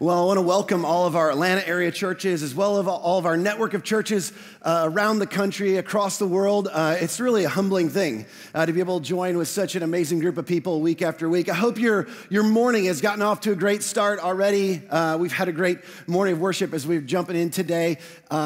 Well, I want to welcome all of our Atlanta area churches as well as all of our network of churches around the country, across the world. It's really a humbling thing to be able to join with such an amazing group of people week after week. I hope your morning has gotten off to a great start already. We've had a great morning of worship as we're jumping in today,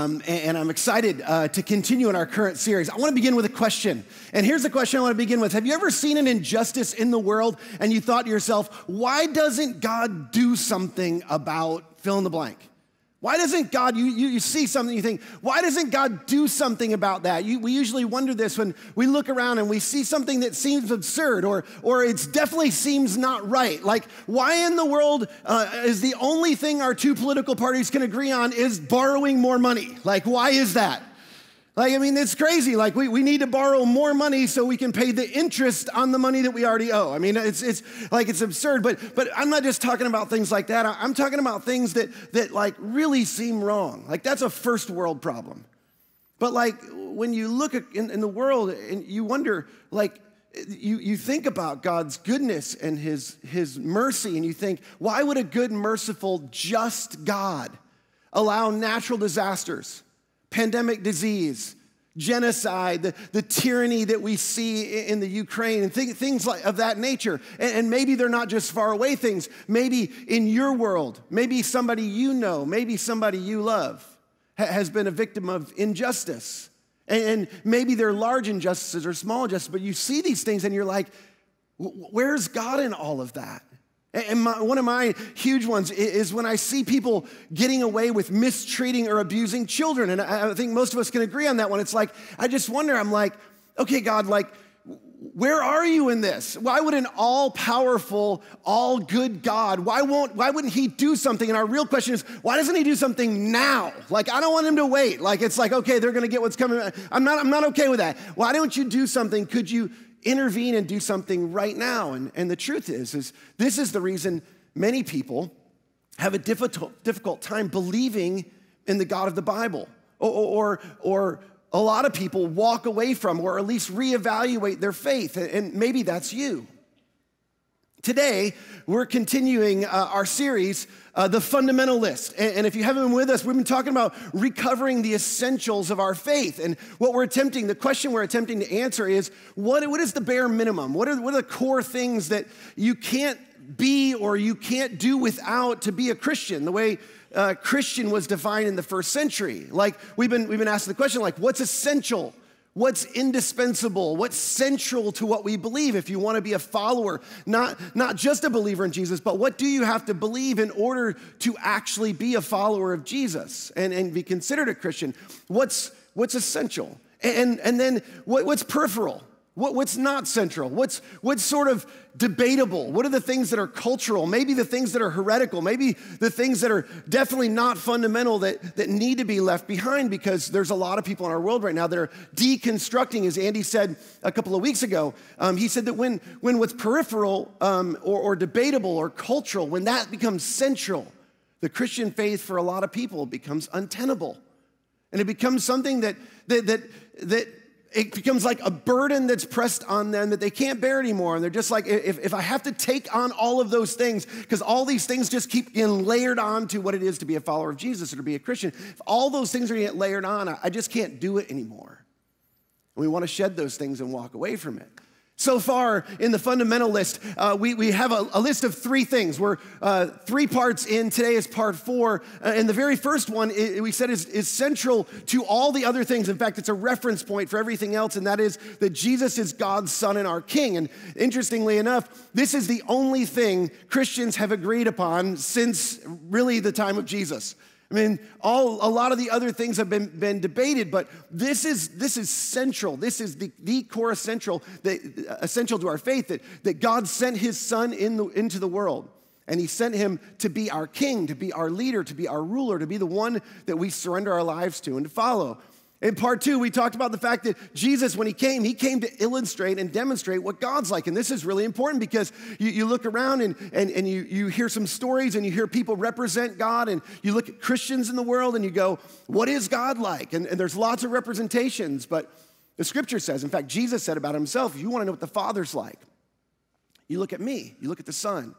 and I'm excited to continue in our current series. I want to begin with a question, and here's the question I want to begin with. Have you ever seen an injustice in the world and you thought to yourself, why doesn't God do something about fill in the blank? Why doesn't God, you see something, you think, why doesn't God do something about that? We usually wonder this when we look around and we see something that seems absurd or it definitely seems not right. Like, why in the world is the only thing our two political parties can agree on is borrowing more money? Like, why is that? Like, I mean, it's crazy. Like, we need to borrow more money so we can pay the interest on the money that we already owe. I mean, it's like, it's absurd. But I'm not just talking about things like that. I'm talking about things that like really seem wrong. Like, that's a first world problem. But like, when you look at in the world and you wonder, like, you think about God's goodness and his mercy, and you think, why would a good, merciful, just God allow natural disasters, pandemic disease, genocide, the tyranny that we see in the Ukraine, and things like of that nature. And maybe they're not just far away things. Maybe in your world, maybe somebody you know, maybe somebody you love has been a victim of injustice. And maybe they're large injustices or small injustices, but you see these things and you're like, where's God in all of that? And one of my huge ones is when I see people getting away with mistreating or abusing children. And I think most of us can agree on that one. It's like, I just wonder, I'm like, okay, God, like, where are you in this? Why would an all-powerful, all-good God, why wouldn't he do something? And our real question is, why doesn't he do something now? Like, I don't want him to wait. Like, it's like, okay, they're gonna get what's coming. I'm not okay with that. Why don't you do something? Could you intervene and do something right now? And the truth is this is the reason many people have a difficult time believing in the God of the Bible, or a lot of people walk away from, or at least reevaluate their faith, and maybe that's you. Today, we're continuing our series, The Fundamental List. And if you haven't been with us, we've been talking about recovering the essentials of our faith. And the question we're attempting to answer is, what is the bare minimum? What are the core things that you can't be or you can't do without to be a Christian, the way Christian was defined in the first century? Like, we've been asking the question, like, what's essential? What's indispensable? What's central to what we believe if you want to be a follower, not just a believer in Jesus, but what do you have to believe in order to actually be a follower of Jesus and be considered a Christian? What's essential? And then what's peripheral? What's not central? What's sort of debatable? What are the things that are cultural? Maybe the things that are heretical? Maybe the things that are definitely not fundamental that need to be left behind, because there's a lot of people in our world right now that are deconstructing, as Andy said a couple of weeks ago. He said that when what's peripheral or debatable or cultural, when that becomes central, the Christian faith for a lot of people becomes untenable. And it becomes something that it becomes like a burden that's pressed on them that they can't bear anymore. And they're just like, if I have to take on all of those things, because all these things just keep getting layered on to what it is to be a follower of Jesus or to be a Christian, if all those things are going to get layered on, I just can't do it anymore. And we want to shed those things and walk away from it. So far in the fundamental list, we have a list of 3 things. We're 3 parts in. Today is part 4. And the very first one, we said, is central to all the other things. In fact, it's a reference point for everything else, and that is that Jesus is God's Son and our King. And interestingly enough, this is the only thing Christians have agreed upon since really the time of Jesus. I mean, a lot of the other things have been debated, but this is central. This is the core essential to our faith, that God sent his Son into the world. And he sent him to be our king, to be our leader, to be our ruler, to be the one that we surrender our lives to and to follow. In part 2, we talked about the fact that Jesus, when he came to illustrate and demonstrate what God's like. And this is really important, because you look around and you hear some stories and you hear people represent God, and you look at Christians in the world and you go, what is God like? And there's lots of representations, but the scripture says, in fact, Jesus said about himself, if you want to know what the Father's like, you look at me, you look at the Son.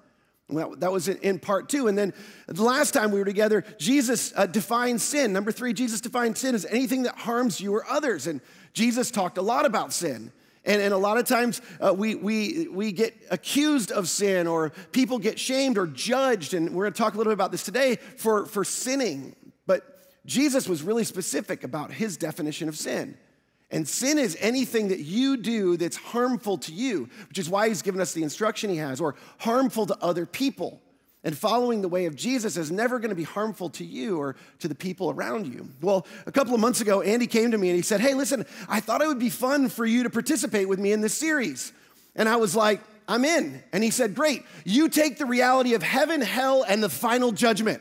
Well, that was in part 2. And then the last time we were together, Jesus defined sin. Number 3, Jesus defined sin as anything that harms you or others. And Jesus talked a lot about sin. And a lot of times we get accused of sin, or people get shamed or judged. And we're going to talk a little bit about this today for sinning. But Jesus was really specific about his definition of sin. And sin is anything that you do that's harmful to you, which is why he's given us the instruction he has, or harmful to other people. And following the way of Jesus is never going to be harmful to you or to the people around you. Well, a couple of months ago, Andy came to me and he said, hey, listen, I thought it would be fun for you to participate with me in this series. And I was like, I'm in. And he said, great, you take the reality of heaven, hell, and the final judgment.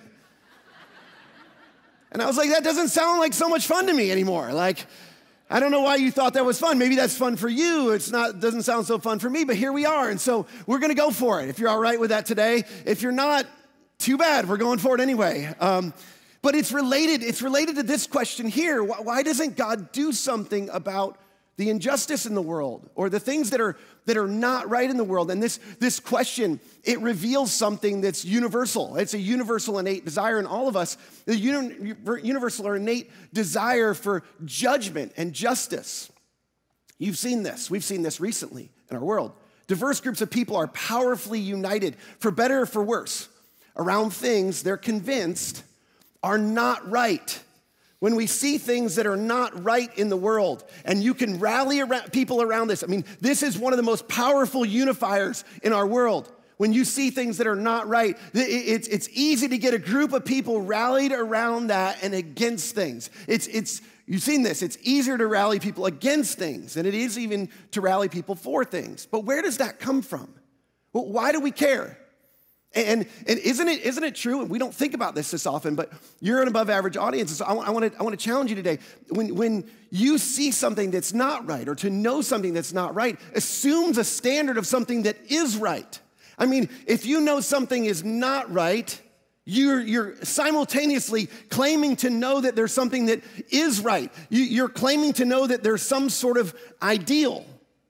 And I was like, that doesn't sound like so much fun to me anymore. Like, I don't know why you thought that was fun. Maybe that's fun for you. Doesn't sound so fun for me, but here we are. And so we're going to go for it. If you're all right with that today. If you're not, too bad. We're going for it anyway. But it's related to this question here. Why doesn't God do something about the injustice in the world, or the things that are not right in the world? And this question, it reveals something that's universal. It's a universal innate desire in all of us, the universal or innate desire for judgment and justice. You've seen this. We've seen this recently in our world. Diverse groups of people are powerfully united, for better or for worse, around things they're convinced are not right. When we see things that are not right in the world, and you can rally people around this. I mean, this is one of the most powerful unifiers in our world. When you see things that are not right, it's easy to get a group of people rallied around that and against things. You've seen this. It's easier to rally people against things than it is even to rally people for things. But where does that come from? Well, why do we care? And isn't it true? And we don't think about this often, but you're an above average audience. So I want to challenge you today. When you see something that's not right, or to know something that's not right, assumes a standard of something that is right. I mean, if you know something is not right, you're simultaneously claiming to know that there's something that is right. You're claiming to know that there's some sort of ideal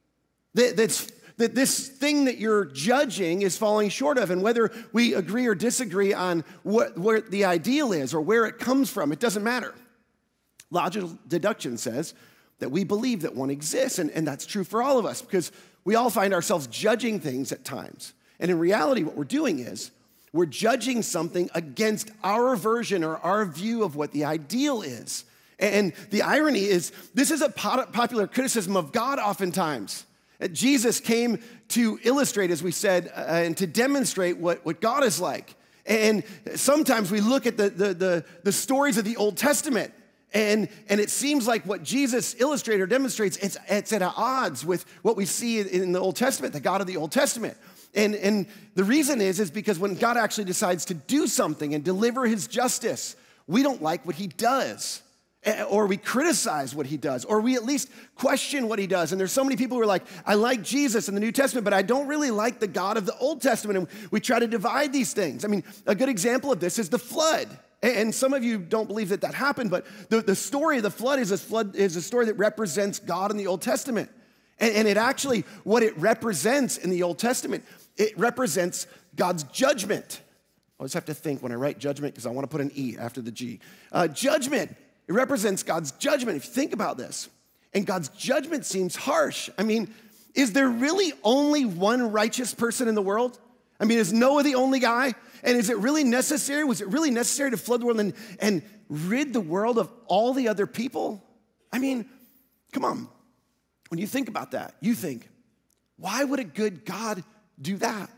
that this thing that you're judging is falling short of. And whether we agree or disagree on what the ideal is or where it comes from, it doesn't matter. Logical deduction says that we believe that one exists, and that's true for all of us, because we all find ourselves judging things at times. And in reality, what we're doing is we're judging something against our version or our view of what the ideal is. And the irony is, this is a popular criticism of God oftentimes. Jesus came to illustrate, as we said, and to demonstrate what God is like. And sometimes we look at the stories of the Old Testament, and it seems like what Jesus illustrates or demonstrates, it's at odds with what we see in the Old Testament, the God of the Old Testament. And the reason is because when God actually decides to do something and deliver his justice, we don't like what he does. Or we criticize what he does, or we at least question what he does. And there's so many people who are like, I like Jesus in the New Testament, but I don't really like the God of the Old Testament. And we try to divide these things. I mean, a good example of this is the flood. And some of you don't believe that happened, but the story of the flood is a story that represents God in the Old Testament. And it actually, what it represents in the Old Testament, it represents God's judgment. I always have to think when I write judgment, because I want to put an E after the G. Judgment. It represents God's judgment, if you think about this. And God's judgment seems harsh. I mean, is there really only one righteous person in the world? I mean, is Noah the only guy? And is it really necessary? Was it really necessary to flood the world and rid the world of all the other people? I mean, come on. When you think about that, you think, why would a good God do that?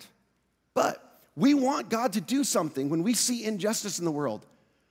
But we want God to do something when we see injustice in the world.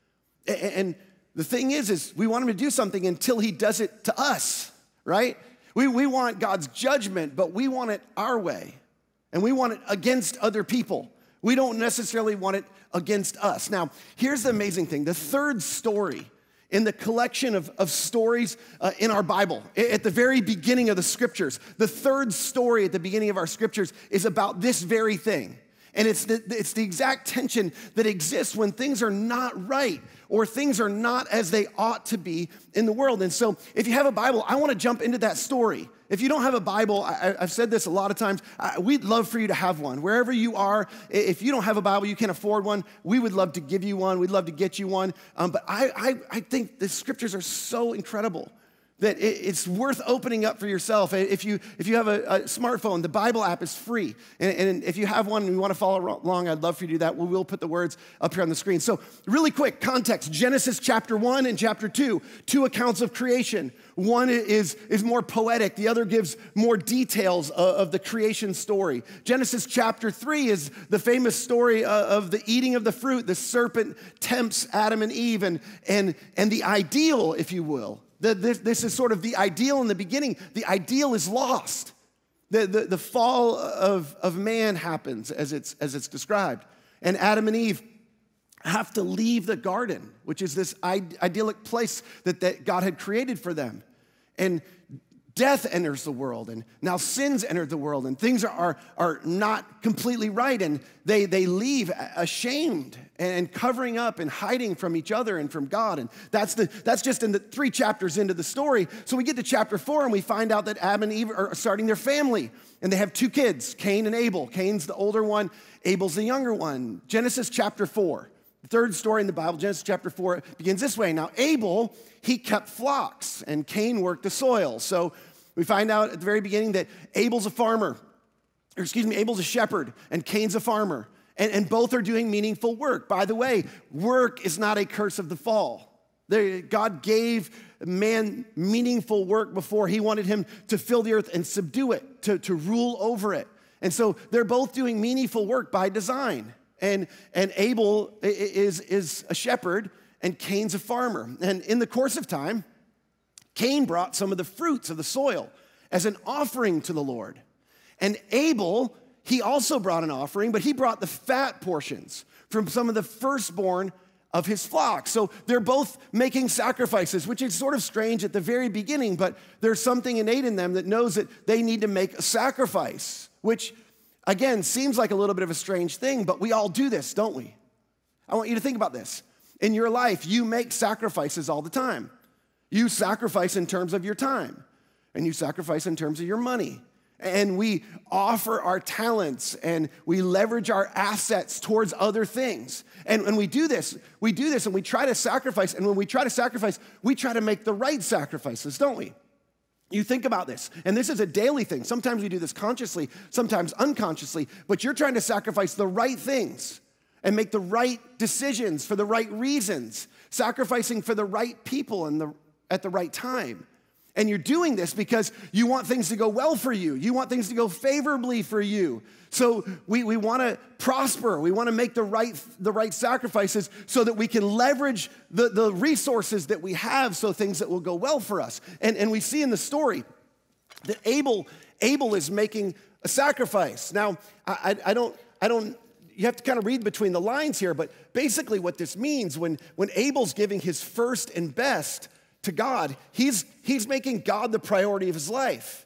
And the thing is we want him to do something until he does it to us, right? We want God's judgment, but we want it our way. And we want it against other people. We don't necessarily want it against us. Now, here's the amazing thing. The third story in the collection of stories in our Bible, at the very beginning of the scriptures, the third story at the beginning of our scriptures is about this very thing. And it's the exact tension that exists when things are not right or things are not as they ought to be in the world. And so if you have a Bible, I want to jump into that story. If you don't have a Bible, I've said this a lot of times, we'd love for you to have one. Wherever you are, if you don't have a Bible, you can't afford one, we would love to give you one. We'd love to get you one. But I think the scriptures are so incredible that it's worth opening up for yourself. If you have a smartphone, the Bible app is free. And if you have one and you want to follow along, I'd love for you to do that. We will put the words up here on the screen. So really quick, context. Genesis chapter 1 and chapter 2, two accounts of creation. One is more poetic. The other gives more details of the creation story. Genesis chapter 3 is the famous story of the eating of the fruit. The serpent tempts Adam and Eve and the ideal, if you will. This is sort of the ideal in the beginning. The ideal is lost. The fall of man happens as it's described. And Adam and Eve have to leave the garden, which is this idyllic place that God had created for them. And death enters the world, and now sin's entered the world, and things are not completely right, and they leave ashamed and covering up and hiding from each other and from God. And that's just in the 3 chapters into the story. So we get to chapter 4, and we find out that Adam and Eve are starting their family, and they have 2 kids, Cain and Abel. Cain's the older one, Abel's the younger one. Genesis chapter 4. The third story in the Bible, Genesis chapter 4, begins this way. Now, Abel, he kept flocks, and Cain worked the soil. So we find out at the very beginning that Abel's a shepherd, and Cain's a farmer. And both are doing meaningful work. By the way, work is not a curse of the fall. God gave man meaningful work before. He wanted him to fill the earth and subdue it, to rule over it. And so they're both doing meaningful work by design. And Abel is a shepherd, and Cain's a farmer. And in the course of time, Cain brought some of the fruits of the soil as an offering to the Lord. And Abel, he also brought an offering, but he brought the fat portions from some of the firstborn of his flock. So they're both making sacrifices, which is sort of strange at the very beginning, but there's something innate in them that knows that they need to make a sacrifice, which again, seems like a little bit of a strange thing, but we all do this, don't we? I want you to think about this. In your life, you make sacrifices all the time. You sacrifice in terms of your time, and you sacrifice in terms of your money. And we offer our talents, and we leverage our assets towards other things. And we do this, and we try to sacrifice, and when we try to sacrifice, we try to make the right sacrifices, don't we? You think about this, and this is a daily thing. Sometimes we do this consciously, sometimes unconsciously, but you're trying to sacrifice the right things and make the right decisions for the right reasons, sacrificing for the right people at the right time. And you're doing this because you want things to go well for you. You want things to go favorably for you. So we want to prosper. We want to make the right sacrifices so that we can leverage the resources that we have so things that will go well for us. And we see in the story that Abel is making a sacrifice. Now, I don't, you have to kind of read between the lines here, but basically what this means when Abel's giving his first and best to God, he's making God the priority of his life.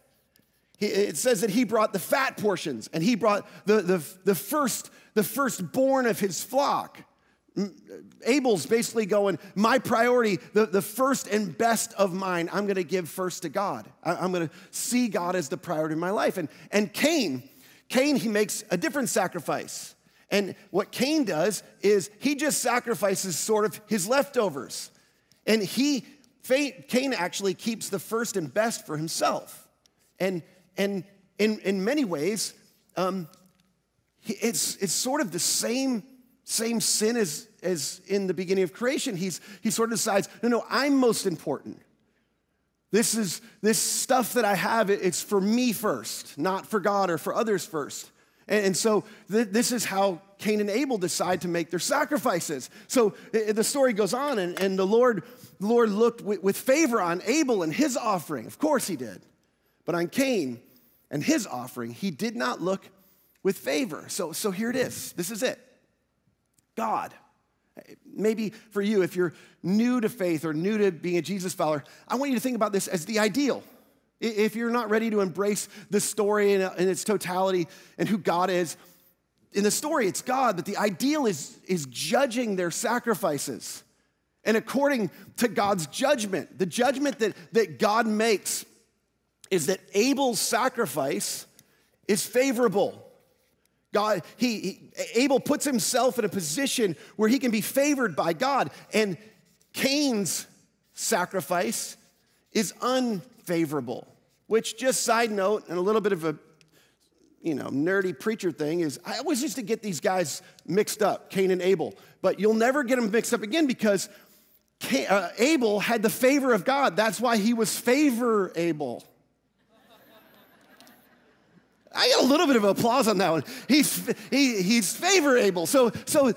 It says that he brought the fat portions, and he brought the firstborn of his flock. Abel's basically going, my priority, the first and best of mine, I'm going to give first to God. I'm going to see God as the priority of my life. And Cain, he makes a different sacrifice. And what Cain does is he just sacrifices sort of his leftovers. And Cain actually keeps the first and best for himself. And in many ways, it's sort of the same sin as in the beginning of creation. He sort of decides, no, I'm most important. This stuff that I have, it's for me first, not for God or for others first. And so this is how Cain and Abel decide to make their sacrifices. So the story goes on, and the Lord looked with favor on Abel and his offering. Of course he did. But on Cain and his offering, he did not look with favor. So here it is. This is it. God. Maybe for you, if you're new to faith or new to being a Jesus follower, I want you to think about this as the ideal. If you're not ready to embrace the story in its totality and who God is, in the story, it's God, but the ideal is judging their sacrifices. And according to God's judgment, the judgment that God makes is that Abel's sacrifice is favorable. Abel puts himself in a position where he can be favored by God, and Cain's sacrifice is unfavorable, which, just side note, and a little bit of a nerdy preacher thing, is I always used to get these guys mixed up, Cain and Abel, but you'll never get them mixed up again because Abel had the favor of God. That's why he was favorable. I got a little bit of applause on that one. He's favorable. So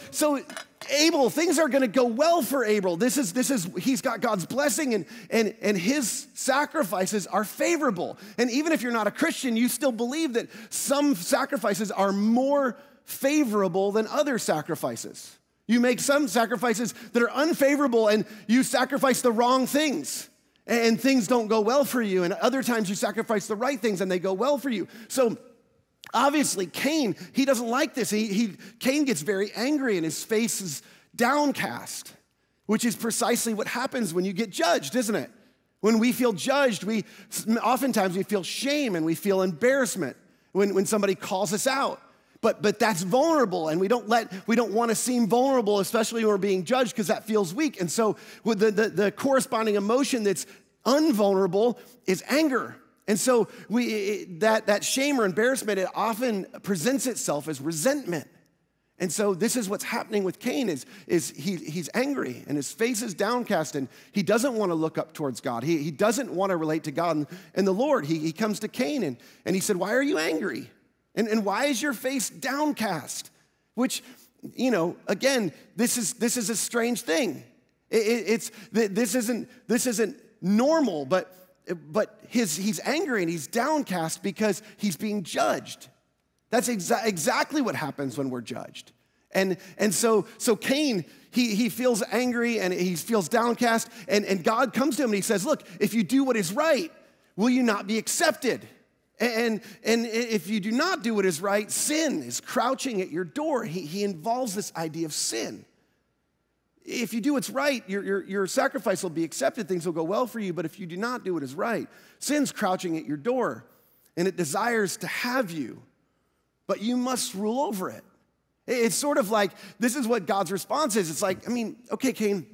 Abel, things are going to go well for Abel. He's got God's blessing, and his sacrifices are favorable. And even if you're not a Christian, you still believe that some sacrifices are more favorable than other sacrifices. You make some sacrifices that are unfavorable, and you sacrifice the wrong things, and things don't go well for you. And other times you sacrifice the right things and they go well for you. So obviously Cain, he doesn't like this. Cain gets very angry and his face is downcast, which is precisely what happens when you get judged, isn't it? When we feel judged, oftentimes we feel shame and we feel embarrassment when somebody calls us out. But that's vulnerable, and we don't want to seem vulnerable, especially when we're being judged, because that feels weak. And so with the corresponding emotion that's unvulnerable is anger. And so that shame or embarrassment, it often presents itself as resentment. And so this is what's happening with Cain is he's angry, and his face is downcast, and he doesn't want to look up towards God. He doesn't want to relate to God and the Lord. He comes to Cain, and he said, "Why are you angry? And why is your face downcast?" Which, again, this is a strange thing. This isn't normal, but he's angry and he's downcast because he's being judged. That's exactly what happens when we're judged. And so Cain, he feels angry and he feels downcast, and God comes to him and he says, "Look, if you do what is right, will you not be accepted? And if you do not do what is right, sin is crouching at your door." He involves this idea of sin. If you do what's right, your sacrifice will be accepted, things will go well for you. But if you do not do what is right, sin's crouching at your door, and it desires to have you, but you must rule over it. It's sort of like, this is what God's response is. It's like, okay, Cain,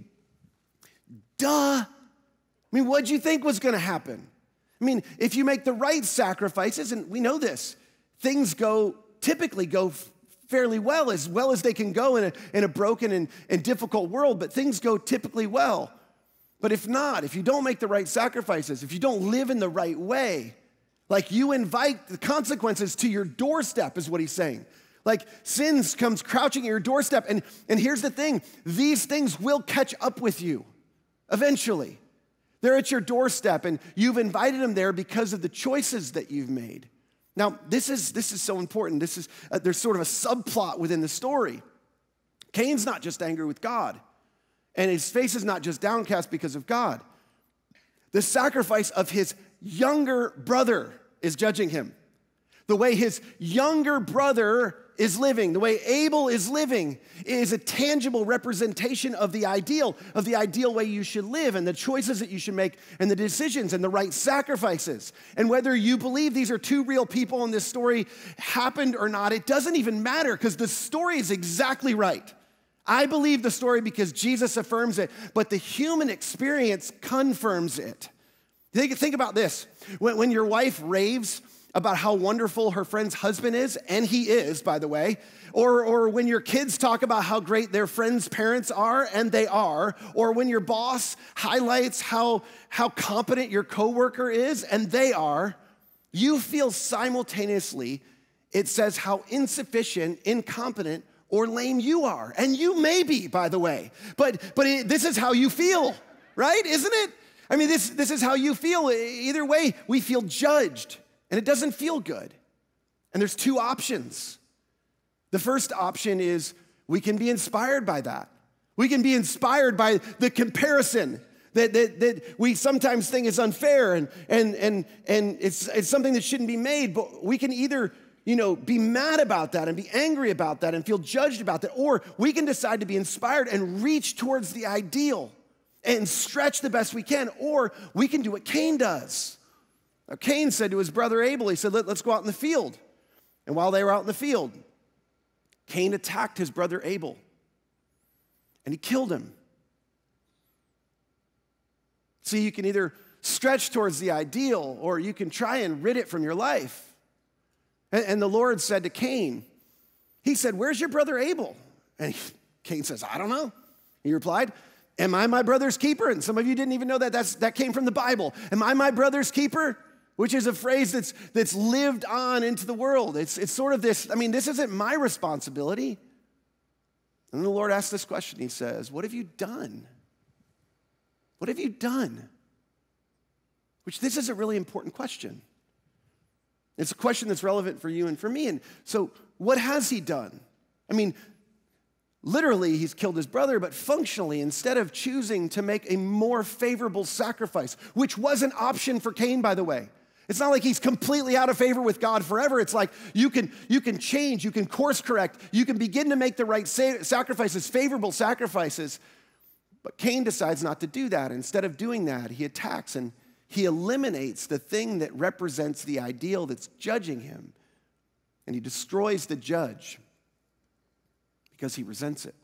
duh. What'd you think was going to happen? If you make the right sacrifices, and we know this, things typically go fairly well as they can go in a broken and difficult world, but things go typically well. But if not, if you don't make the right sacrifices, if you don't live in the right way, like you invite the consequences to your doorstep, is what he's saying. Like sin comes crouching at your doorstep, and here's the thing, these things will catch up with you eventually. They're at your doorstep, and you've invited them there because of the choices that you've made. Now, this is so important. There's sort of a subplot within the story. Cain's not just angry with God, and his face is not just downcast because of God. The sacrifice of his younger brother is judging him. The way his younger brother is living, the way Abel is living, is a tangible representation of the ideal way you should live, and the choices that you should make, and the decisions and the right sacrifices. And whether you believe these are two real people and this story happened or not, it doesn't even matter, because the story is exactly right. I believe the story because Jesus affirms it, but the human experience confirms it. Think about this. When your wife raves about how wonderful her friend's husband is, and he is, by the way, or when your kids talk about how great their friends' parents are, and they are, or when your boss highlights how competent your coworker is, and they are, you feel simultaneously, it says how insufficient, incompetent, or lame you are. And you may be, by the way, but this is how you feel, right? Isn't it? This is how you feel. Either way, we feel judged. And it doesn't feel good. And there's two options. The first option is we can be inspired by that. We can be inspired by the comparison that we sometimes think is unfair and it's something that shouldn't be made. But we can either be mad about that and be angry about that and feel judged about that. Or we can decide to be inspired and reach towards the ideal and stretch the best we can. Or we can do what Cain does. Now, Cain said to his brother Abel, he said, let's go out in the field. And while they were out in the field, Cain attacked his brother Abel and he killed him. See, you can either stretch towards the ideal or you can try and rid it from your life. And the Lord said to Cain, he said, where's your brother Abel? And Cain says, I don't know. He replied, am I my brother's keeper? And some of you didn't even know that came from the Bible. Am I my brother's keeper? Which is a phrase that's lived on into the world. It's sort of this, this isn't my responsibility. And the Lord asks this question. He says, what have you done? What have you done? Which this is a really important question. It's a question that's relevant for you and for me. And so what has he done? Literally, he's killed his brother, but functionally, instead of choosing to make a more favorable sacrifice, which was an option for Cain, by the way. It's not like he's completely out of favor with God forever. It's like you can change, you can course correct, you can begin to make the right sacrifices, favorable sacrifices. But Cain decides not to do that. Instead of doing that, he attacks and he eliminates the thing that represents the ideal that's judging him. And he destroys the judge because he resents it.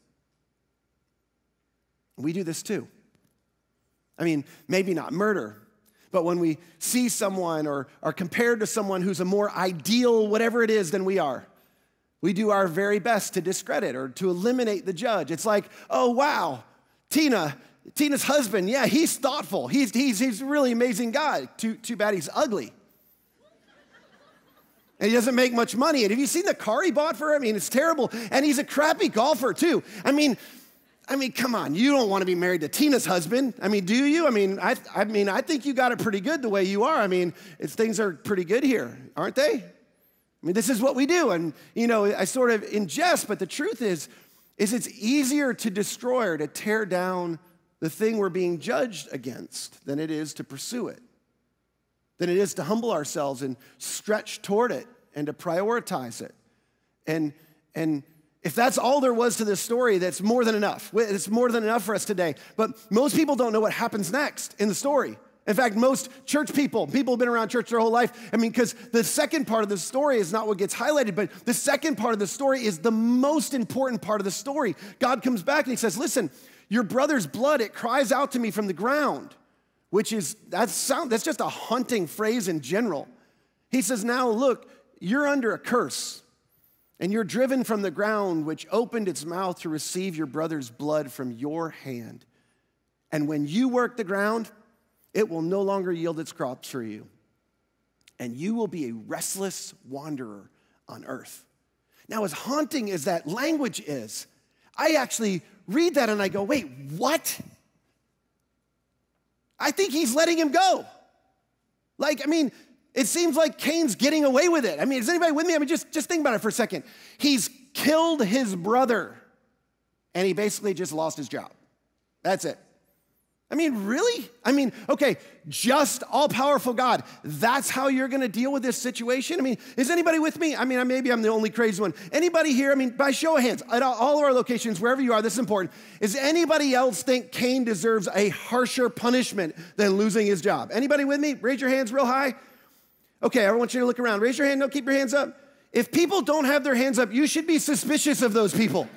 We do this too. Maybe not murder, but when we see someone or are compared to someone who's a more ideal, whatever it is, than we are, we do our very best to discredit or to eliminate the judge. It's like, oh, wow, Tina's husband, yeah, he's thoughtful. He's a really amazing guy. Too bad he's ugly. And he doesn't make much money. And have you seen the car he bought for her? It's terrible. And he's a crappy golfer, too. Come on. You don't want to be married to Tina's husband. Do you? I think you got it pretty good the way you are. Things are pretty good here, aren't they? This is what we do. And, I sort of ingest, but the truth is it's easier to destroy or to tear down the thing we're being judged against than it is to pursue it, than it is to humble ourselves and stretch toward it and to prioritize it. And if that's all there was to this story, that's more than enough. It's more than enough for us today. But most people don't know what happens next in the story. In fact, most church people who've been around church their whole life, because the second part of the story is not what gets highlighted, but the second part of the story is the most important part of the story. God comes back and he says, listen, your brother's blood, it cries out to me from the ground, that's just a haunting phrase in general. He says, now look, you're under a curse, and you're driven from the ground, which opened its mouth to receive your brother's blood from your hand. And when you work the ground, it will no longer yield its crops for you, and you will be a restless wanderer on earth. Now, as haunting as that language is, I actually read that and I go, wait, what? I think he's letting him go. It seems like Cain's getting away with it. Is anybody with me? Just think about it for a second. He's killed his brother, and he basically just lost his job. That's it. Really? Okay, just all-powerful God. That's how you're going to deal with this situation? Is anybody with me? Maybe I'm the only crazy one. Anybody here, by show of hands, at all of our locations, wherever you are, this is important. Does anybody else think Cain deserves a harsher punishment than losing his job? Anybody with me? Raise your hands real high. Okay, I want you to look around. Raise your hand. No, keep your hands up. If people don't have their hands up, you should be suspicious of those people.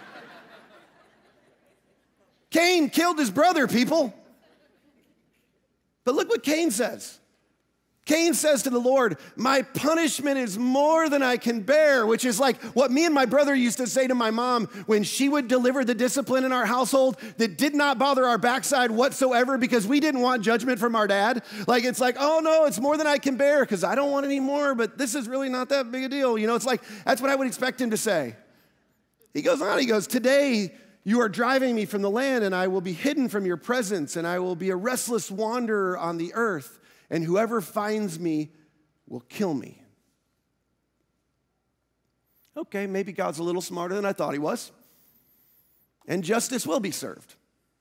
Cain killed his brother, people. But look what Cain says. Cain says to the Lord, my punishment is more than I can bear, which is like what me and my brother used to say to my mom when she would deliver the discipline in our household that did not bother our backside whatsoever because we didn't want judgment from our dad. It's like, oh no, it's more than I can bear because I don't want any more, but this is really not that big a deal. It's like, that's what I would expect him to say. He goes on, he goes, today you are driving me from the land, and I will be hidden from your presence, and I will be a restless wanderer on the earth, and whoever finds me will kill me. Okay, maybe God's a little smarter than I thought he was, and justice will be served.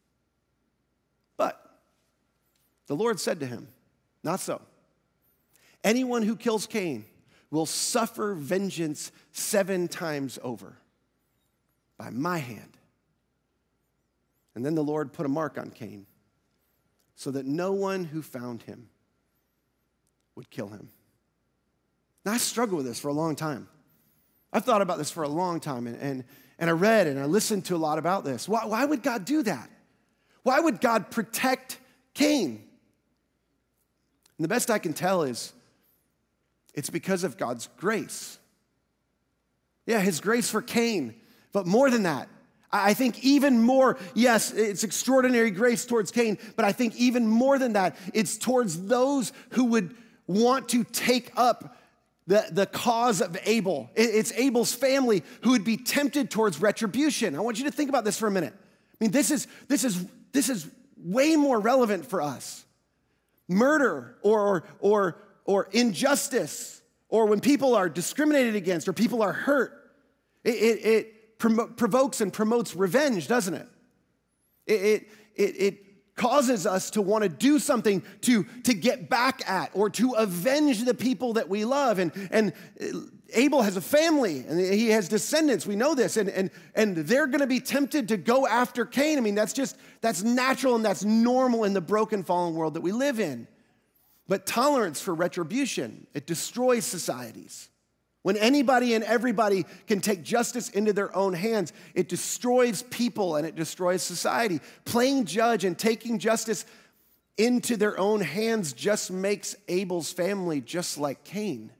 But the Lord said to him, not so. Anyone who kills Cain, will suffer vengeance 7 times over by my hand. And then the Lord put a mark on Cain so that no one who found him would kill him. Now, I struggled with this for a long time. I've thought about this for a long time, and I read and I listened to a lot about this. Why would God do that? Why would God protect Cain? And the best I can tell is it's because of God's grace. Yeah, his grace for Cain, but more than that, I think even more, yes, it's extraordinary grace towards Cain, but I think even more than that, it's towards those who would want to take up the cause of Abel. It's Abel's family who would be tempted towards retribution. I want you to think about this for a minute. I mean, this is way more relevant for us. Murder or injustice, or when people are discriminated against or people are hurt, it provokes and promotes revenge, doesn't it? It causes us to want to do something to get back at or to avenge the people that we love. And Abel has a family and he has descendants. We know this. And they're going to be tempted to go after Cain. I mean, that's natural and that's normal in the broken, fallen world that we live in. But tolerance for retribution, it destroys societies. When anybody and everybody can take justice into their own hands, it destroys people and it destroys society. Playing judge and taking justice into their own hands just makes Abel's family just like Cain.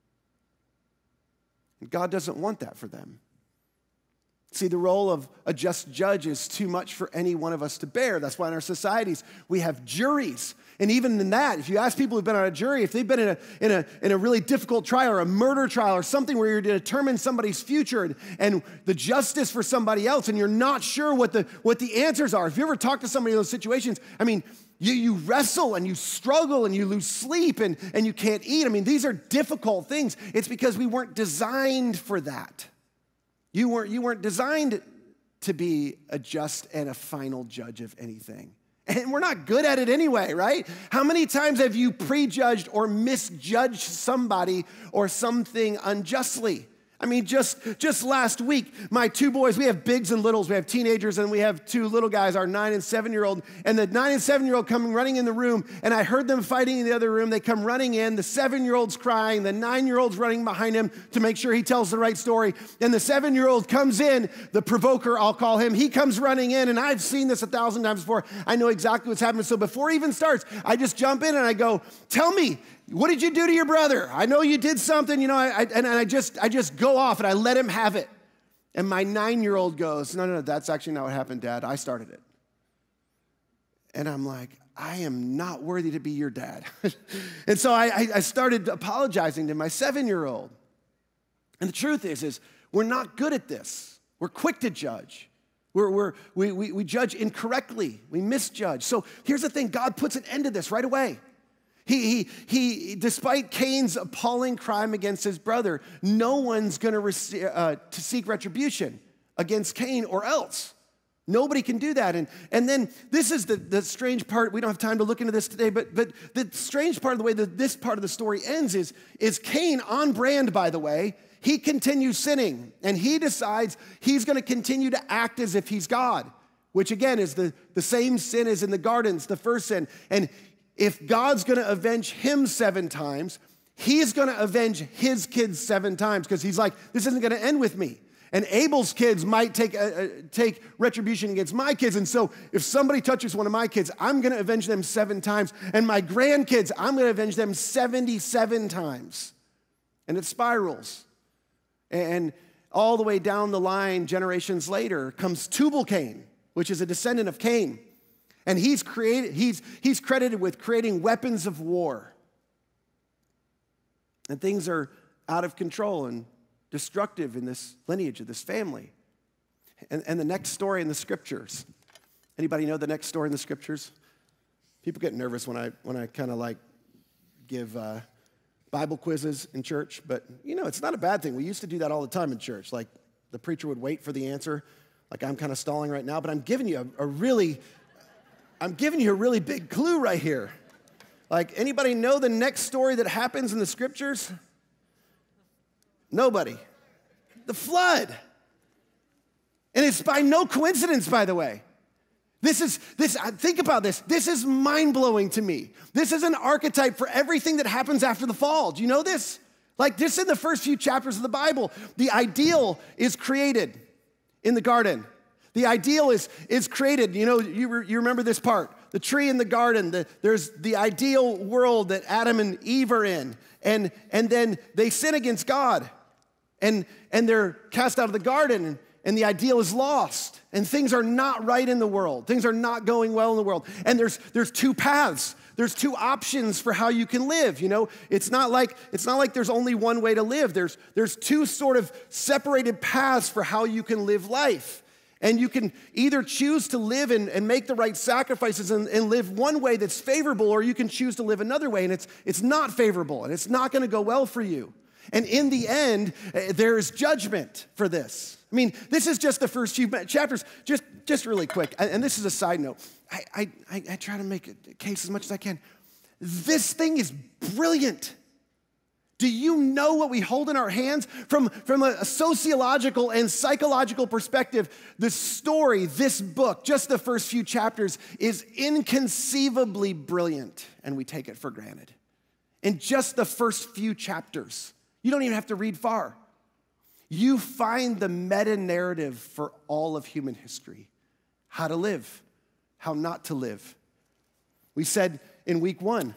And God doesn't want that for them. See, the role of a just judge is too much for any one of us to bear. That's why in our societies we have juries. And even in that, if you ask people who've been on a jury, if they've been in a really difficult trial or a murder trial or something where you're to determine somebody's future and the justice for somebody else, and you're not sure what the answers are. If you ever talk to somebody in those situations, I mean, you wrestle and you struggle and you lose sleep and you can't eat. I mean, these are difficult things. It's because we weren't designed for that. You weren't designed to be a just and a final judge of anything. And we're not good at it anyway, right? How many times have you prejudged or misjudged somebody or something unjustly? I mean, just last week, my 2 boys, we have bigs and littles. We have teenagers and we have 2 little guys, our 9 and 7-year-old. And the 9 and 7-year-old coming running in the room, and I heard them fighting in the other room. They come running in. The 7-year-old's crying. The 9-year-old's running behind him to make sure he tells the right story. And the 7-year-old comes in, the provoker, I'll call him. He comes running in, and I've seen this 1,000 times before. I know exactly what's happening. So before he even starts, I just jump in and I go, tell me, what did you do to your brother? I know you did something, you know, I just go off and I let him have it. And my 9-year-old goes, no, that's actually not what happened, Dad. I started it. And I'm like, I am not worthy to be your dad. And so I started apologizing to my 7-year-old. And the truth is we're not good at this. We're quick to judge. We judge incorrectly. We misjudge. So here's the thing. God puts an end to this right away. He despite Cain's appalling crime against his brother, no one's going to seek retribution against Cain or else. Nobody can do that. And then this is the strange part. We don't have time to look into this today, but the strange part of the way that this part of the story ends is Cain, on brand, by the way, he continues sinning, and he decides he's going to continue to act as if he's God, which again is the same sin as in the gardens, the first sin. And if God's going to avenge him 7 times, he's going to avenge his kids 7 times because he's like, this isn't going to end with me. And Abel's kids might take retribution against my kids. And so if somebody touches one of my kids, I'm going to avenge them 7 times. And my grandkids, I'm going to avenge them 77 times. And it spirals. And all the way down the line, generations later, comes Tubal-Cain, which is a descendant of Cain. And he's credited with creating weapons of war. And things are out of control and destructive in this lineage of this family. And the next story in the scriptures. Anybody know the next story in the scriptures? People get nervous when I kind of like give Bible quizzes in church, but you know, it's not a bad thing. We used to do that all the time in church. Like the preacher would wait for the answer. Like I'm kind of stalling right now, but I'm giving you a really big clue right here. Like, anybody know the next story that happens in the scriptures? Nobody. The flood. And it's by no coincidence, by the way. Think about this. This is mind-blowing to me. This is an archetype for everything that happens after the fall. Do you know this? Like just in the first few chapters of the Bible, the ideal is created in the garden. The ideal is created. You know, you remember this part. The tree in the garden, there's the ideal world that Adam and Eve are in. And then they sin against God. And they're cast out of the garden, and the ideal is lost. And things are not right in the world. Things are not going well in the world. And there's two paths. There's two options for how you can live. You know, it's not like there's only one way to live. There's two sort of separated paths for how you can live life. And you can either choose to live and make the right sacrifices and live one way that's favorable, or you can choose to live another way, and it's not favorable, and it's not going to go well for you. And in the end, there is judgment for this. I mean, this is just the first few chapters. Just really quick, and this is a side note. I try to make a case as much as I can. This thing is brilliant. Do you know what we hold in our hands? From a sociological and psychological perspective, the story, this book, just the first few chapters, is inconceivably brilliant, and we take it for granted. In just the first few chapters, you don't even have to read far. You find the meta-narrative for all of human history. How to live, how not to live. We said in week 1,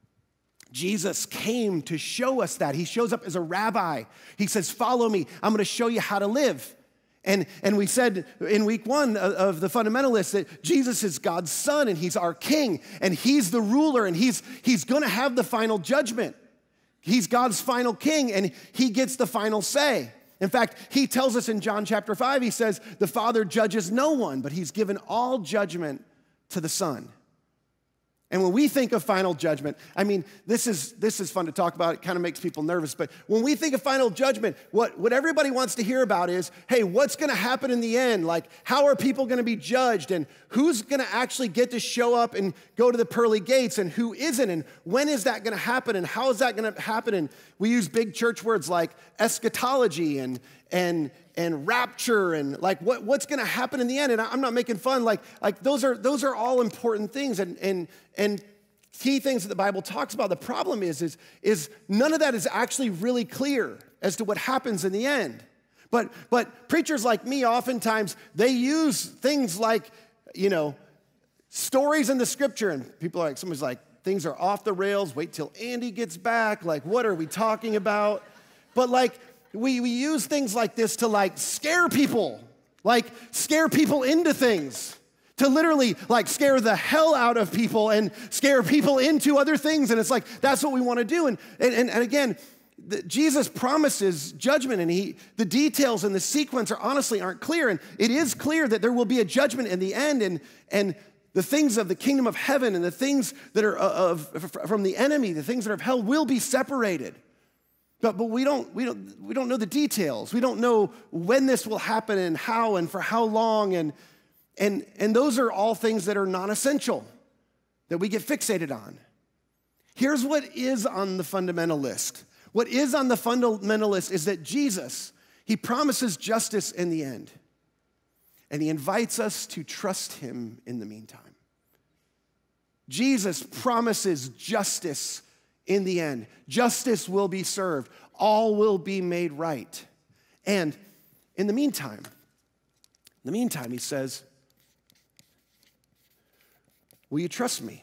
Jesus came to show us that. He shows up as a rabbi. He says, follow me. I'm going to show you how to live. And we said in week 1 of the fundamentalists that Jesus is God's son and he's our king and he's the ruler and he's going to have the final judgment. He's God's final king and he gets the final say. In fact, he tells us in John chapter 5, he says, the Father judges no one, but he's given all judgment to the Son. And when we think of final judgment, I mean, this is fun to talk about. It kind of makes people nervous. But when we think of final judgment, what everybody wants to hear about is, hey, what's going to happen in the end? Like, how are people going to be judged? And who's going to actually get to show up and go to the pearly gates? And who isn't? And when is that going to happen? And how is that going to happen? And we use big church words like eschatology and rapture and like what's going to happen in the end. And I'm not making fun. Like those are all important things and key things that the Bible talks about. The problem is none of that is actually really clear as to what happens in the end. But preachers like me, oftentimes they use things like, you know, stories in the scripture, and people are like, somebody's like, things are off the rails. Wait till Andy gets back. Like, what are we talking about? But like, we use things like this to like scare people into things, to literally like scare the hell out of people and scare people into other things. And it's like, that's what we want to do. And again, Jesus promises judgment, and the details and the sequence honestly aren't clear. And it is clear that there will be a judgment in the end, and the things of the kingdom of heaven and the things that are from the enemy, the things that are of hell will be separated. But we don't know the details. We don't know when this will happen and how and for how long. And those are all things that are non-essential, that we get fixated on. Here's what is on the fundamental list. What is on the fundamental list is that Jesus, he promises justice in the end. And he invites us to trust him in the meantime. Jesus promises justice in the end. Justice will be served. All will be made right. And in the meantime, he says, will you trust me?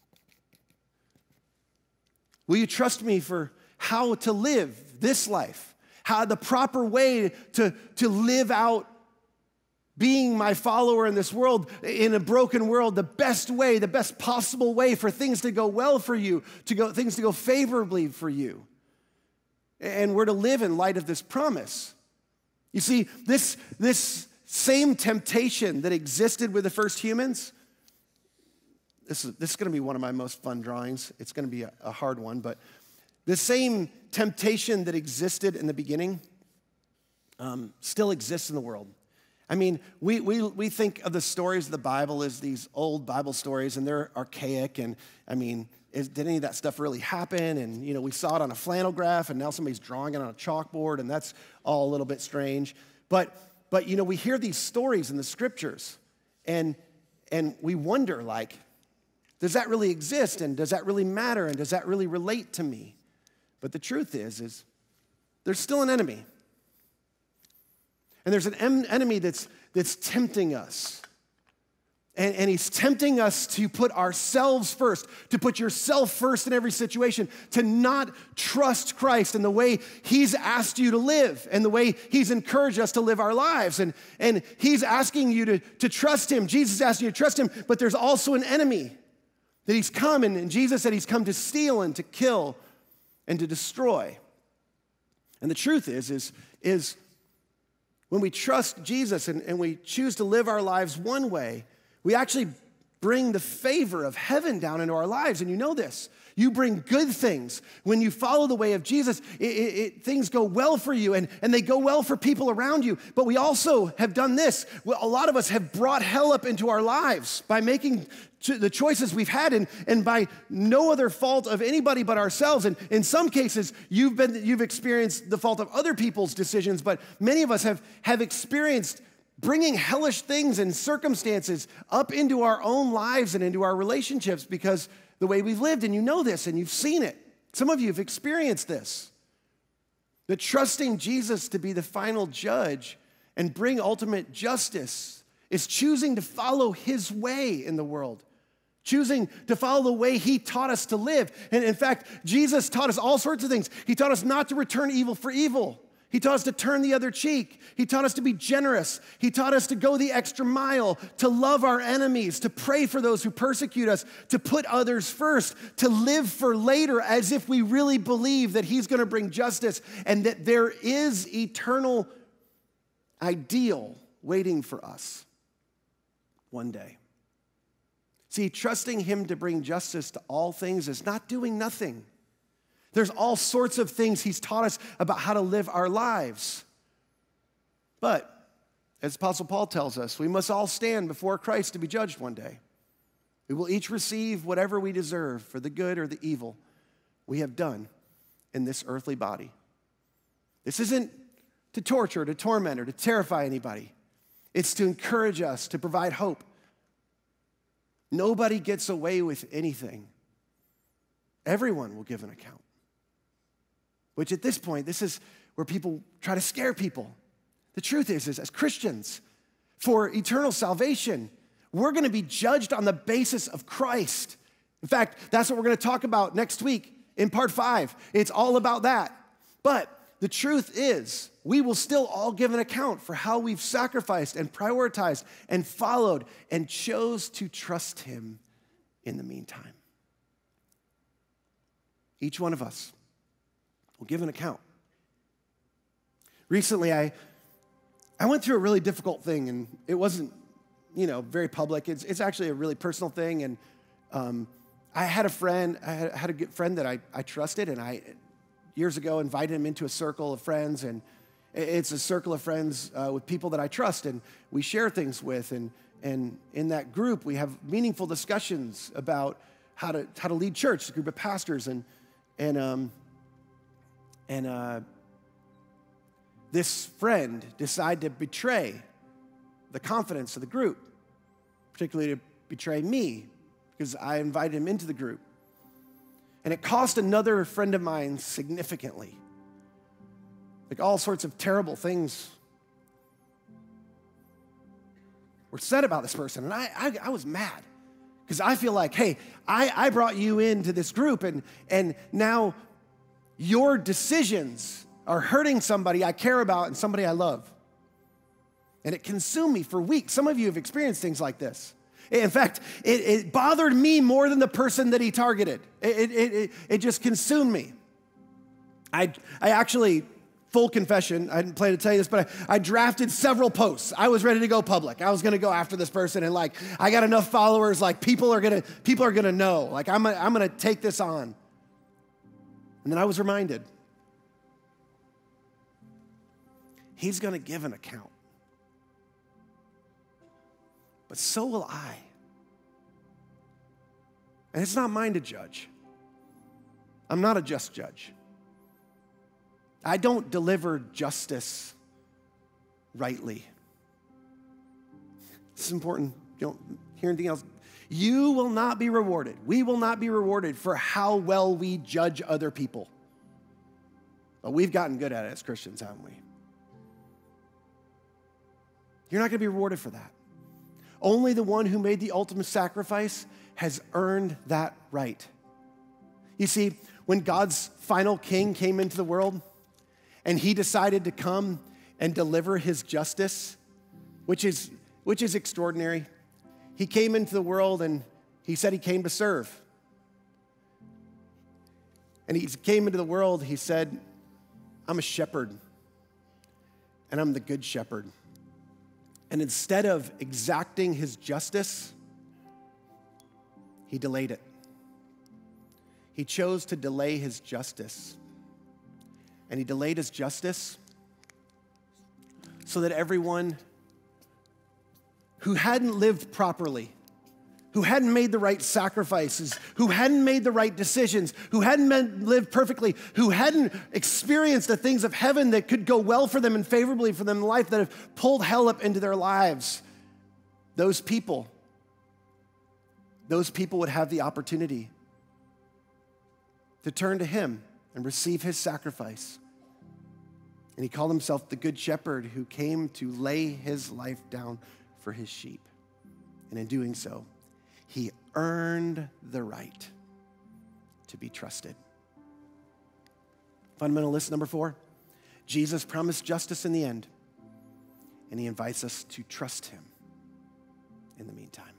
Will you trust me for how to live this life? How the proper way to live out being my follower in this world, in a broken world, the best way, the best possible way for things to go well for you, things to go favorably for you. And we're to live in light of this promise. You see, this same temptation that existed with the first humans, this is going to be one of my most fun drawings. It's going to be a hard one, but the same temptation that existed in the beginning still exists in the world. I mean, we think of the stories of the Bible as these old Bible stories, and they're archaic, and I mean, did any of that stuff really happen? And, we saw it on a flannel graph, and now somebody's drawing it on a chalkboard, and that's all a little bit strange. But we hear these stories in the scriptures, and we wonder, like, does that really exist, and does that really matter, and does that really relate to me? But the truth is there's still an enemy. And there's an enemy that's tempting us. And he's tempting us to put ourselves first, to put yourself first in every situation, to not trust Christ in the way he's asked you to live and the way he's encouraged us to live our lives. And he's asking you to trust him. Jesus is asking you to trust him, but there's also an enemy that he's come, and Jesus said he's come to steal and to kill and to destroy. And the truth is when we trust Jesus and we choose to live our lives one way, we actually bring the favor of heaven down into our lives. And you know this. You bring good things. When you follow the way of Jesus, things go well for you, and they go well for people around you. But we also have done this. A lot of us have brought hell up into our lives by making the choices we've had, and by no other fault of anybody but ourselves. And in some cases, you've experienced the fault of other people's decisions, but many of us have experienced bringing hellish things and circumstances up into our own lives and into our relationships because the way we've lived, and you know this, and you've seen it. Some of you have experienced this. That trusting Jesus to be the final judge and bring ultimate justice is choosing to follow his way in the world. Choosing to follow the way he taught us to live. And in fact, Jesus taught us all sorts of things. He taught us not to return evil for evil. He taught us to turn the other cheek. He taught us to be generous. He taught us to go the extra mile, to love our enemies, to pray for those who persecute us, to put others first, to live for later as if we really believe that he's going to bring justice and that there is eternal ideal waiting for us one day. See, trusting him to bring justice to all things is not doing nothing. There's all sorts of things he's taught us about how to live our lives. But, as Apostle Paul tells us, we must all stand before Christ to be judged one day. We will each receive whatever we deserve for the good or the evil we have done in this earthly body. This isn't to torture, to torment, or to terrify anybody. It's to encourage us, to provide hope. Nobody gets away with anything. Everyone will give an account. Which at this point, this is where people try to scare people. The truth is as Christians, for eternal salvation, we're going to be judged on the basis of Christ. In fact, that's what we're going to talk about next week in part 5. It's all about that. But the truth is, we will still all give an account for how we've sacrificed and prioritized and followed and chose to trust him in the meantime. Each one of us will give an account. Recently, I went through a really difficult thing, and it wasn't, very public. It's actually a really personal thing, and I had a friend, I had a good friend that I trusted, and I, years ago, invited him into a circle of friends, and it's a circle of friends with people that I trust, and we share things with, and in that group, we have meaningful discussions about how to lead church, a group of pastors, and this friend decided to betray the confidence of the group, particularly to betray me, because I invited him into the group. And it cost another friend of mine significantly. Like all sorts of terrible things were said about this person. And I was mad because I feel like, hey, I brought you into this group and now your decisions are hurting somebody I care about and somebody I love. And it consumed me for weeks. Some of you have experienced things like this. In fact, it bothered me more than the person that he targeted. It just consumed me. I actually, full confession, I didn't plan to tell you this, but I drafted several posts. I was ready to go public. I was going to go after this person, and I got enough followers, people are gonna know. I'm gonna take this on. And then I was reminded, he's gonna give an account. but so will I. And it's not mine to judge. I'm not a just judge. I don't deliver justice rightly. This is important. You don't hear anything else. You will not be rewarded. We will not be rewarded for how well we judge other people. But we've gotten good at it as Christians, haven't we? You're not going to be rewarded for that. Only the one who made the ultimate sacrifice has earned that right. You see, when God's final king came into the world and he decided to come and deliver his justice, which is extraordinary. He came into the world and he said he came to serve. And he came into the world, he said, I'm a shepherd, and I'm the good shepherd. And instead of exacting his justice, he delayed it. He chose to delay his justice. And he delayed his justice so that everyone who hadn't lived properly, who hadn't made the right sacrifices, who hadn't made the right decisions, who hadn't lived perfectly, who hadn't experienced the things of heaven that could go well for them and favorably for them in life, that have pulled hell up into their lives, those people would have the opportunity to turn to him and receive his sacrifice. And he called himself the Good Shepherd who came to lay his life down for his sheep. And in doing so, he earned the right to be trusted. Fundamental list number 4, Jesus promised justice in the end, and he invites us to trust him in the meantime.